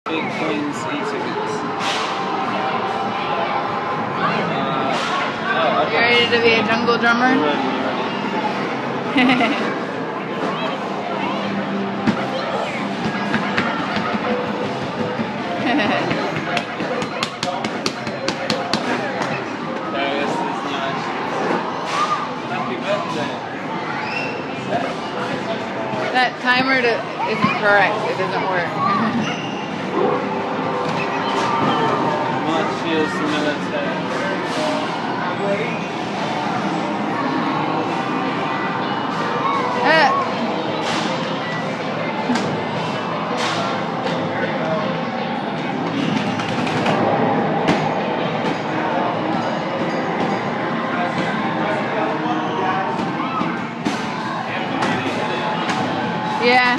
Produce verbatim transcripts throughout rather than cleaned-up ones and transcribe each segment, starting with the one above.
Big coins, e-tickets. Uh, oh, okay. You ready to be a jungle drummer? We're ready, we're ready. That timer to, isn't correct. It doesn't work. Much feels the military. Uh. Yeah.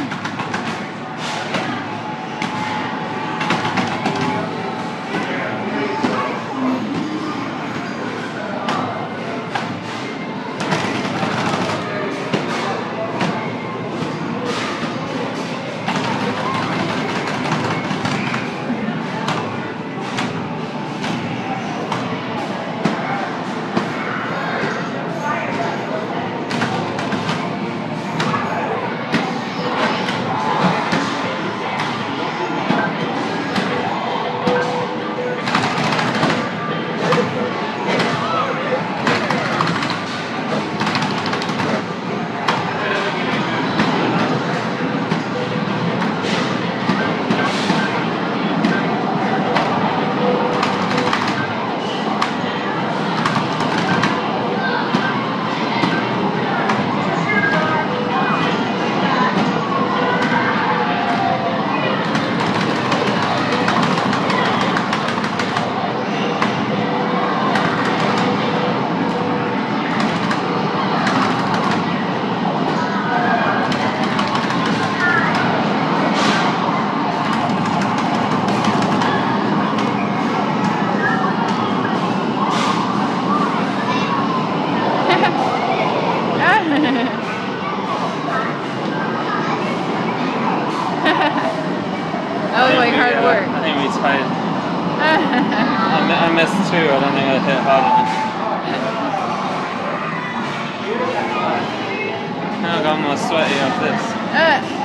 That was like hard work. I think we tried. I, I missed two. I don't think I hit hard enough. Now I got more sweaty off this. Uh.